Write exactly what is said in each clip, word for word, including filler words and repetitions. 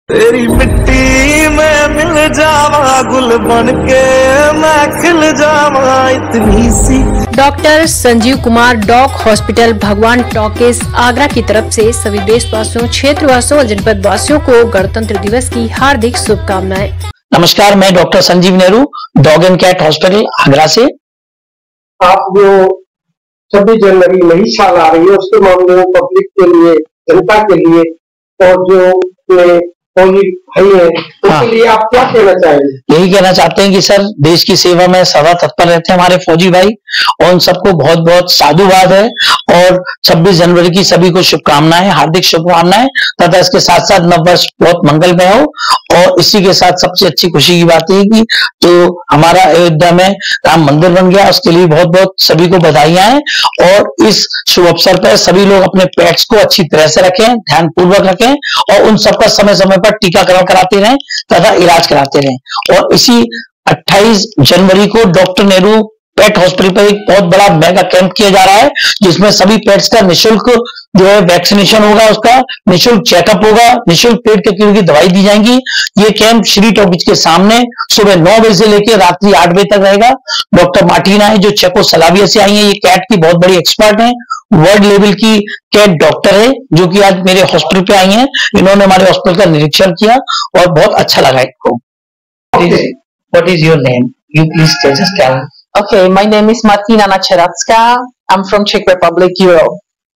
तेरी मिट्टी में मिल जावा गुल बनके मैं खिल जावा इतनी सी। Doctor Sanjeev Kumar dog hospital Bhagwan talkies Agra की तरफ से सभी देशवासियों, क्षेत्रवासियों और जनपद वासियों को गणतंत्र दिवस की हार्दिक शुभकामनाएं। नमस्कार, मैं doctor Sanjeev Nehru dog and cat hospital Agra से। आप जो छब्बीस जनवरी नई साल आ रही है उसके मामले में पब्लिक के लिए, जनता के लिए और जो फौजी भाई है उसके लिए आप क्या कहना चाहेंगे? यही कहना चाहते हैं कि सर देश की सेवा में सदा तत्पर रहते हैं हमारे फौजी भाई और उन सबको बहुत बहुत साधुवाद है और छब्बीस जनवरी की सभी को शुभकामनाएं, हार्दिक शुभकामनाएं तथा इसके साथ साथ नववर्ष बहुत मंगलमय हो। और इसी के साथ सबसे अच्छी खुशी की बात है कि जो हमारा अयोध्या में राम मंदिर बन गया उसके लिए बहुत बहुत सभी को बधाइयां हैं। और इस शुभ अवसर पर सभी लोग अपने पेट्स को अच्छी तरह से रखें, ध्यान पूर्वक रखें और उन सबका समय समय पर टीकाकरण कराते रहें तथा इलाज कराते रहें। और इसी अट्ठाईस जनवरी को डॉक्टर नेहरू पेट हॉस्पिटल पर एक बहुत बड़ा मेगा कैंप किया जा रहा है जिसमें सभी पेट्स का निःशुल्क जो है वैक्सीनेशन होगा, उसका निःशुल्क चेकअप होगा, निःशुल्क पेट के कीड़े की दवाई दी जाएंगी। ये कैंप श्री टॉकीज के सामने सुबह नौ बजे से लेकर रात्रि आठ बजे तक रहेगा। डॉक्टर मार्टिना है जो चेकोस्लोवाकिया से आई है, ये कैट की बहुत बड़ी एक्सपर्ट है, वर्ल्ड लेवल की कैट डॉक्टर है जो कि आज मेरे हॉस्पिटल पे आई हैं। इन्होंने हमारे हॉस्पिटल का निरीक्षण किया और बहुत अच्छा लगा इनको। What is your name? You please just tell. Okay, my name is Martina Nacheratska. I'm from Czech Republic, Europe.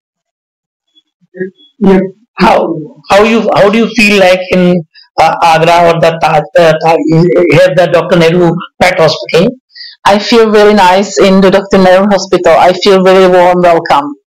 How how you how do you feel like in uh, Agra or the Taj, uh, Taj, here the Doctor Nehru Pet Hospital? I feel very nice in the Doctor Nehru Hospital. I feel very warm welcome.